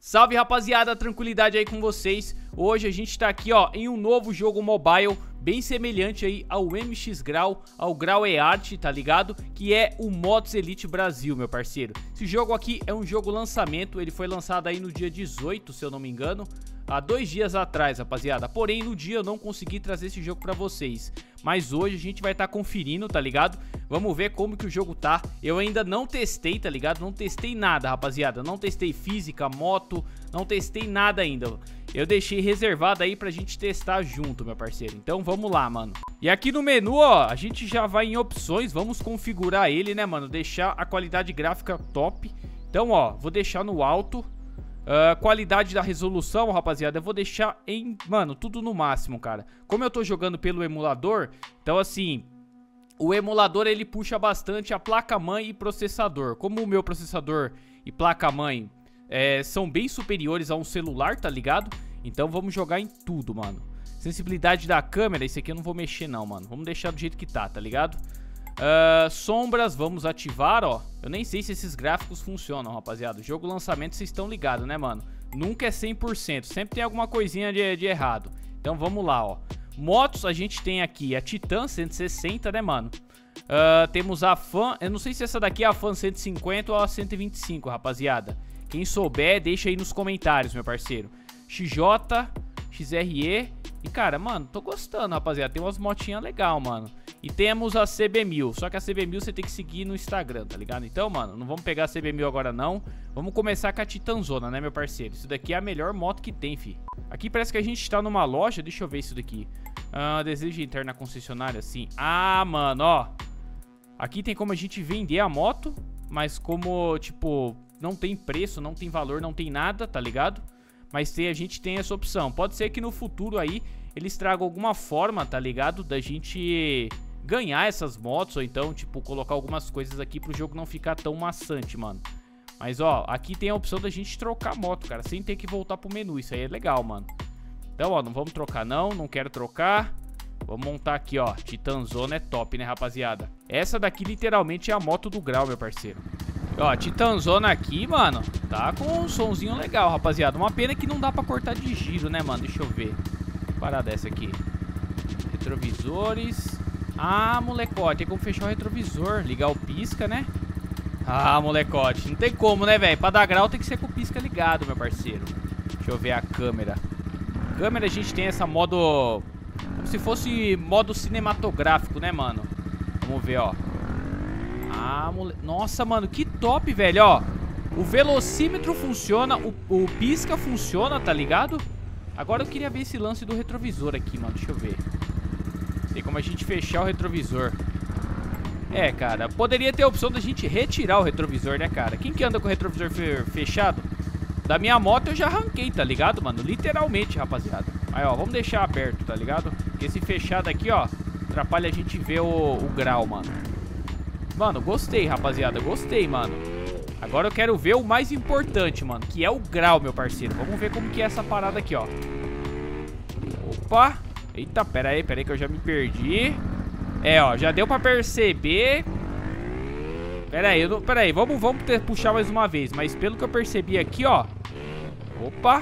Salve rapaziada, tranquilidade aí com vocês. Hoje a gente tá aqui ó, em um novo jogo mobile, bem semelhante aí ao MX Grau, ao Grau eArt, tá ligado? Que é o Motos Elite Brasil, meu parceiro. Esse jogo aqui é um jogo lançamento, ele foi lançado aí no dia 18, se eu não me engano, há 2 dias atrás, rapaziada. Porém, no dia eu não consegui trazer esse jogo pra vocês, mas hoje a gente vai estar conferindo, tá ligado? Vamos ver como que o jogo tá. Eu ainda não testei, tá ligado? Não testei nada, rapaziada. Não testei física, moto, não testei nada ainda. Eu deixei reservado aí pra gente testar junto, meu parceiro. Então vamos lá, mano. E aqui no menu, ó, a gente já vai em opções. Vamos configurar ele, né, mano? Deixar a qualidade gráfica top. Então, ó, vou deixar no alto. Qualidade da resolução, rapaziada, eu vou deixar em, mano, tudo no máximo, cara. Como eu tô jogando pelo emulador, então assim, o emulador ele puxa bastante a placa-mãe e processador. Como o meu processador e placa-mãe são bem superiores a um celular, tá ligado? Então vamos jogar em tudo, mano. Sensibilidade da câmera, isso aqui eu não vou mexer não, mano. Vamos deixar do jeito que tá, tá ligado? Sombras, vamos ativar, ó. Eu nem sei se esses gráficos funcionam, rapaziada. O jogo lançamento, vocês estão ligados, né, mano? Nunca é 100%, sempre tem alguma coisinha de errado. Então vamos lá, ó. Motos, a gente tem aqui a Titan 160, né, mano? Temos a Fan, eu não sei se essa daqui é a Fan 150 ou a 125, rapaziada. Quem souber, deixa aí nos comentários, meu parceiro. XJ, XRE. E, cara, mano, tô gostando, rapaziada. Tem umas motinhas legais, mano. E temos a CB1000. Só que a CB1000 você tem que seguir no Instagram, tá ligado? Então, mano, não vamos pegar a CB1000 agora, não. Vamos começar com a Titanzona, né, meu parceiro? Isso daqui é a melhor moto que tem, fi. Aqui parece que a gente tá numa loja. Deixa eu ver isso daqui. Desejo entrar na concessionária, sim. Ah, mano, ó. Aqui tem como a gente vender a moto. Mas como, tipo, não tem preço, não tem valor, não tem nada, tá ligado? Mas a gente tem essa opção. Pode ser que no futuro aí eles tragam alguma forma, tá ligado? Da gente ganhar essas motos. Ou então, tipo, colocar algumas coisas aqui pro jogo não ficar tão maçante, mano. Mas, ó, aqui tem a opção da gente trocar a moto, cara. Sem ter que voltar pro menu. Isso aí é legal, mano. Então, ó, não vamos trocar não. Não quero trocar. Vamos montar aqui, ó. Titanzona é top, né, rapaziada? Essa daqui literalmente é a moto do Grau, meu parceiro. Ó, Titanzona aqui, mano, tá com um sonzinho legal, rapaziada. Uma pena que não dá pra cortar de giro, né, mano? Deixa eu ver. Parada essa aqui. Retrovisores. Ah, molecote, tem como fechar o retrovisor. Ligar o pisca, né? Ah, molecote, não tem como, né, velho? Pra dar grau tem que ser com o pisca ligado, meu parceiro. Deixa eu ver a câmera. Câmera a gente tem essa modo... como se fosse modo cinematográfico, né, mano? Vamos ver, ó. Ah, nossa, mano, que top, velho, ó. O velocímetro funciona, o pisca funciona, tá ligado? Agora eu queria ver esse lance do retrovisor aqui, mano, deixa eu ver. Tem como a gente fechar o retrovisor. É, cara, poderia ter a opção da gente retirar o retrovisor, né, cara? Quem que anda com o retrovisor fechado? Da minha moto eu já arranquei, tá ligado, mano? Literalmente, rapaziada. Aí, ó, vamos deixar aberto, tá ligado? Porque esse fechado aqui, ó, atrapalha a gente ver o grau, mano. Mano, gostei, rapaziada, gostei, mano. Agora eu quero ver o mais importante, mano, que é o grau, meu parceiro. Vamos ver como que é essa parada aqui, ó. Opa. Eita, pera aí que eu já me perdi. É, ó, já deu pra perceber. Pera aí, vamos puxar mais uma vez. Mas pelo que eu percebi aqui, ó. Opa.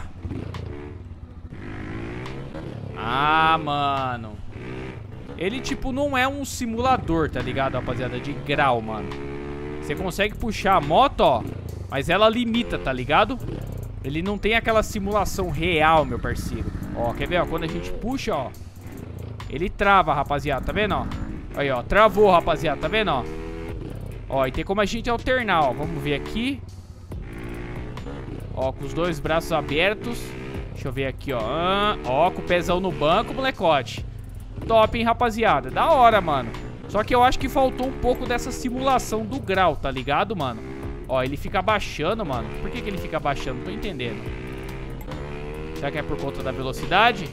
Ah, mano. Ele, tipo, não é um simulador, tá ligado, rapaziada? De grau, mano. Você consegue puxar a moto, ó. Mas ela limita, tá ligado? Ele não tem aquela simulação real, meu parceiro. Ó, quer ver, ó? Quando a gente puxa, ó. Ele trava, rapaziada, tá vendo, ó? Aí, ó, travou, rapaziada, tá vendo, ó? Ó, e tem como a gente alternar, ó. Vamos ver aqui. Ó, com os 2 braços abertos. Deixa eu ver aqui, ó. Ó, com o pezão no banco, molecote. Top, hein, rapaziada. Da hora, mano. Só que eu acho que faltou um pouco dessa simulação do grau, tá ligado, mano? Ó, ele fica abaixando, mano. Por que ele fica abaixando? Não tô entendendo. Será que é por conta da velocidade?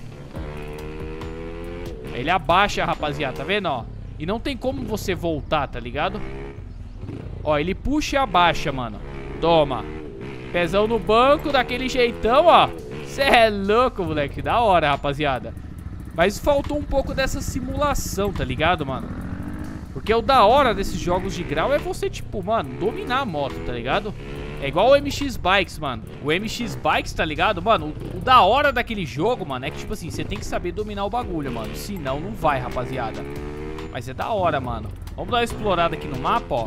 Ele abaixa, rapaziada, tá vendo, ó? E não tem como você voltar, tá ligado? Ó, ele puxa e abaixa, mano. Toma. Pezão no banco, daquele jeitão, ó. Cê é louco, moleque. Da hora, rapaziada. Mas faltou um pouco dessa simulação, tá ligado, mano? Porque o da hora desses jogos de grau é você, tipo, mano, dominar a moto, tá ligado? É igual o MX Bikes, mano. O MX Bikes, tá ligado? Mano, o da hora daquele jogo, mano, é que, tipo assim, você tem que saber dominar o bagulho, mano. Senão, não vai, rapaziada. Mas é da hora, mano. Vamos dar uma explorada aqui no mapa, ó.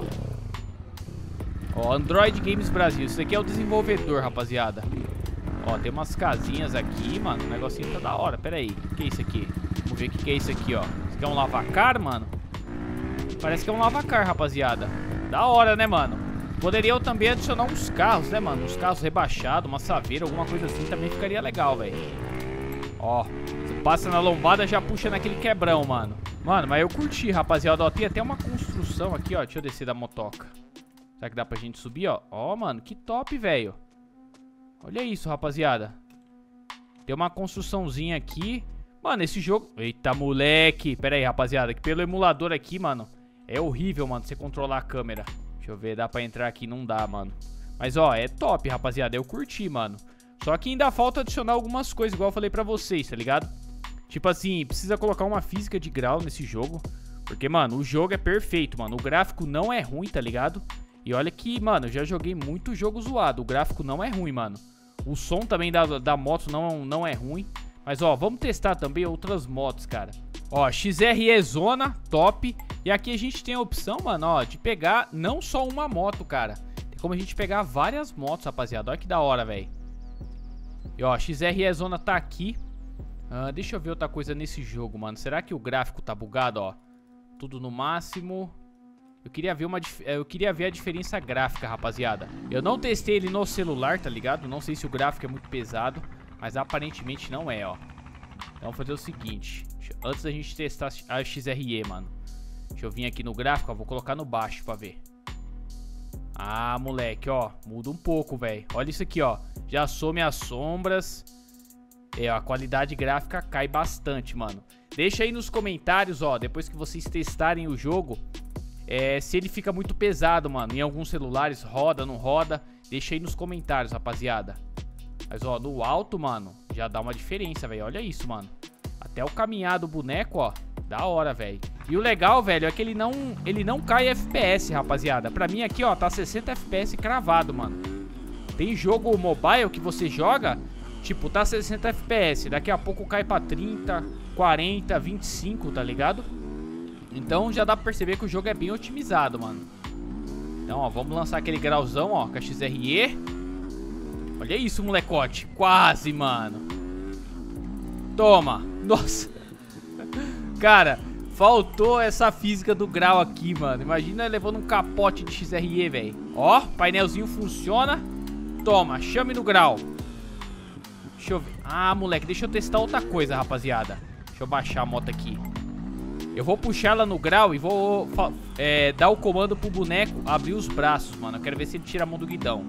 Ó, Android Games Brasil. Isso aqui é o desenvolvedor, rapaziada. Ó, tem umas casinhas aqui, mano. O negocinho tá da hora. Pera aí. O que é isso aqui? Vamos ver o que é isso aqui, ó. Isso aqui é um lavacar, mano? Parece que é um lavacar, rapaziada. Da hora, né, mano? Poderia eu também adicionar uns carros, né, mano? Uns carros rebaixados, uma saveira, alguma coisa assim. Também ficaria legal, velho. Ó, você passa na lombada, já puxa naquele quebrão, mano. Mano, mas eu curti, rapaziada. Ó, tem até uma construção aqui, ó. Deixa eu descer da motoca. Será que dá pra gente subir, ó? Ó, mano, que top, velho. Olha isso, rapaziada. Tem uma construçãozinha aqui. Mano, esse jogo... Eita, moleque. Pera aí, rapaziada. Que pelo emulador aqui, mano, é horrível, mano, você controlar a câmera. Deixa eu ver, dá pra entrar aqui? Não dá, mano. Mas, ó, é top, rapaziada. Eu curti, mano. Só que ainda falta adicionar algumas coisas, igual eu falei pra vocês, tá ligado? Tipo assim, precisa colocar uma física de grau nesse jogo. Porque, mano, o jogo é perfeito, mano. O gráfico não é ruim, tá ligado? E olha que, mano, eu já joguei muito jogo zoado. O gráfico não é ruim, mano. O som também da moto não é ruim. Mas, ó, vamos testar também outras motos, cara. Ó, XRE Zona, top. E aqui a gente tem a opção, mano, ó, de pegar não só uma moto, cara. Tem como a gente pegar várias motos, rapaziada. Olha que da hora, velho. E, ó, XRE Zona tá aqui. Deixa eu ver outra coisa nesse jogo, mano. Será que o gráfico tá bugado, ó? Tudo no máximo. Eu queria ver a diferença gráfica, rapaziada. Eu não testei ele no celular, tá ligado? Não sei se o gráfico é muito pesado, mas aparentemente não é, ó. Então vamos fazer o seguinte. Antes da gente testar a XRE, mano. Deixa eu vir aqui no gráfico, ó. Vou colocar no baixo pra ver. Ah, moleque, ó. Muda um pouco, velho. Olha isso aqui, ó. Já some as sombras. É, a qualidade gráfica cai bastante, mano. Deixa aí nos comentários, ó. Depois que vocês testarem o jogo, se ele fica muito pesado, mano. Em alguns celulares roda, não roda. Deixa aí nos comentários, rapaziada. Mas, ó, no alto, mano, já dá uma diferença, velho. Olha isso, mano. Até o caminhar do boneco, ó. Da hora, velho. E o legal, velho, é que ele não cai FPS, rapaziada. Pra mim aqui, ó, tá 60 FPS cravado, mano. Tem jogo mobile que você joga, tipo, tá 60 FPS. Daqui a pouco cai pra 30, 40, 25, tá ligado? Então já dá pra perceber que o jogo é bem otimizado, mano. Então, ó, vamos lançar aquele grauzão, ó, com a XRE. Olha isso, molecote. Quase, mano. Toma. Nossa. Cara, faltou essa física do grau aqui, mano. Imagina levando um capote de XRE, velho. Ó, painelzinho funciona. Toma, chame no grau. Deixa eu ver. Ah, moleque, deixa eu testar outra coisa, rapaziada. Deixa eu baixar a moto aqui. Eu vou puxar ela no grau e vou dar o comando pro boneco abrir os braços, mano. Eu quero ver se ele tira a mão do guidão.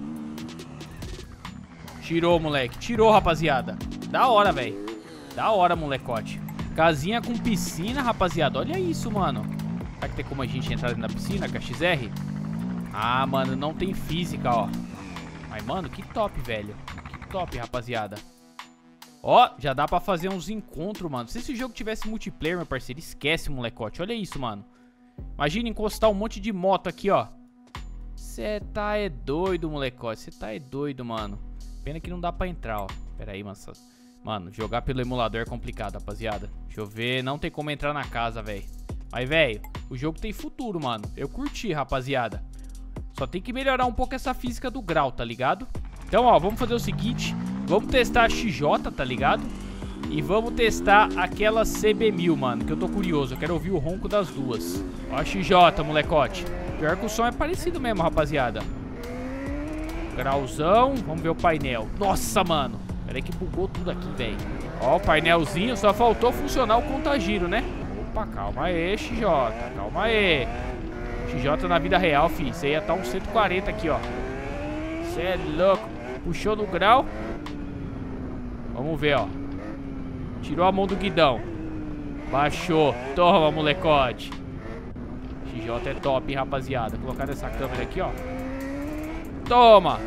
Tirou, moleque. Tirou, rapaziada. Da hora, velho. Da hora, molecote. Casinha com piscina, rapaziada. Olha isso, mano. Será que tem como a gente entrar na piscina com a XR? Ah, mano, não tem física, ó. Mas, mano, que top, velho. Que top, rapaziada. Ó, já dá pra fazer uns encontros, mano. Se esse jogo tivesse multiplayer, meu parceiro, esquece, molecote. Olha isso, mano. Imagina encostar um monte de moto aqui, ó. Cê tá doido, molecote. Cê tá doido, mano. Pena que não dá pra entrar, ó. Pera aí, mano. Mano, jogar pelo emulador é complicado, rapaziada. Deixa eu ver. Não tem como entrar na casa, velho. Mas, velho, o jogo tem futuro, mano. Eu curti, rapaziada. Só tem que melhorar um pouco essa física do grau, tá ligado? Então, ó, vamos fazer o seguinte. Vamos testar a XJ, tá ligado? E vamos testar aquela CB1000, mano, que eu tô curioso. Eu quero ouvir o ronco das duas. Ó a XJ, molecote. Pior que o som é parecido mesmo, rapaziada. Grauzão. Vamos ver o painel. Nossa, mano. Pera aí que bugou tudo aqui, velho. Ó, o painelzinho. Só faltou funcionar o contagiro, né? Opa, calma aí, XJ. Calma aí. XJ na vida real, fi. Você ia estar uns 140 aqui, ó. Você é louco. Puxou no grau. Vamos ver, ó. Tirou a mão do guidão. Baixou. Toma, molecote. XJ é top, hein, rapaziada. Vou colocar nessa câmera aqui, ó. Toma.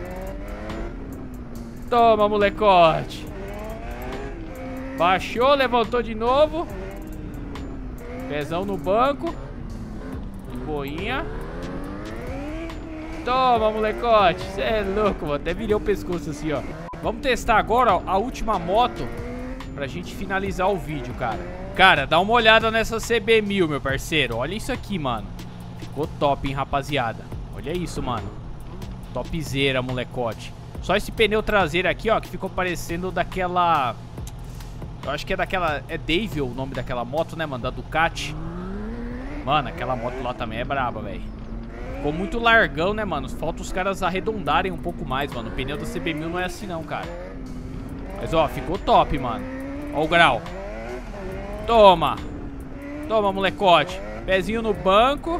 Toma, molecote. Baixou, levantou de novo. Pezão no banco. De boinha. Toma, molecote. Você é louco, mano. Até virei o pescoço assim, ó. Vamos testar agora, ó, a última moto pra gente finalizar o vídeo, cara. Cara, dá uma olhada nessa CB1000, meu parceiro. Olha isso aqui, mano. Ficou top, hein, rapaziada. Olha isso, mano. Topzera, molecote. Só esse pneu traseiro aqui, ó, que ficou parecendo daquela... Eu acho que é daquela... É Devil o nome daquela moto, né, mano? Da Ducati. Mano, aquela moto lá também é braba, velho. Ficou muito largão, né, mano? Falta os caras arredondarem um pouco mais, mano. O pneu da CB1000 não é assim, não, cara. Mas, ó, ficou top, mano. Ó o grau. Toma. Toma, molecote. Pezinho no banco.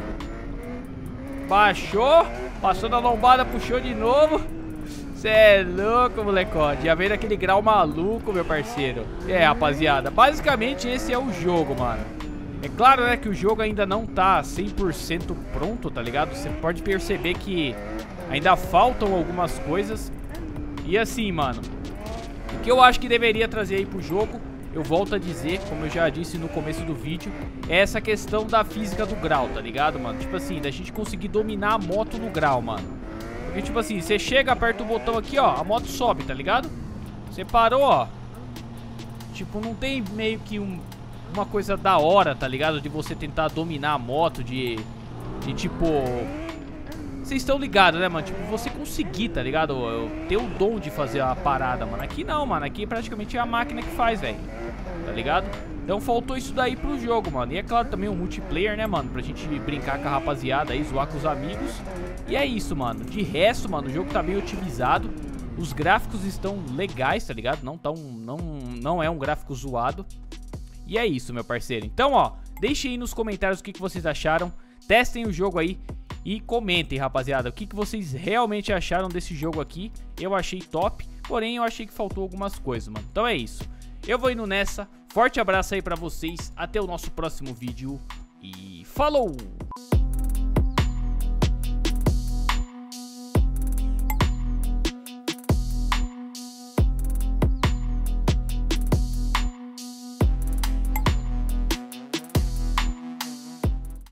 Baixou. Passou na lombada, puxou de novo. Cê é louco, molecote. Já veio daquele grau maluco, meu parceiro. É, rapaziada, basicamente esse é o jogo, mano. É claro, né, que o jogo ainda não tá 100% pronto, tá ligado? Você pode perceber que ainda faltam algumas coisas. E assim, mano, o que eu acho que deveria trazer aí pro jogo, eu volto a dizer, como eu já disse no começo do vídeo, é essa questão da física do grau, tá ligado, mano? Tipo assim, da gente conseguir dominar a moto no grau, mano. Porque, tipo assim, você chega, aperta o botão aqui, ó, a moto sobe, tá ligado? Você parou, ó. Tipo, não tem meio que uma coisa da hora, tá ligado? De você tentar dominar a moto, de tipo... Vocês estão ligados, né, mano? Tipo, você conseguir, tá ligado? Ter o dom de fazer a parada, mano. Aqui não, mano. Aqui praticamente é a máquina que faz, velho. Tá ligado? Então faltou isso daí pro jogo, mano. E é claro também o multiplayer, né, mano? Pra gente brincar com a rapaziada aí, zoar com os amigos. E é isso, mano. De resto, mano, o jogo tá bem otimizado. Os gráficos estão legais, tá ligado? Não é um gráfico zoado. E é isso, meu parceiro. Então, ó, deixem aí nos comentários o que vocês acharam. Testem o jogo aí. E comentem, rapaziada, o que vocês realmente acharam desse jogo aqui. Eu achei top, porém eu achei que faltou algumas coisas, mano. Então é isso. Eu vou indo nessa. Forte abraço aí pra vocês. Até o nosso próximo vídeo. E falou!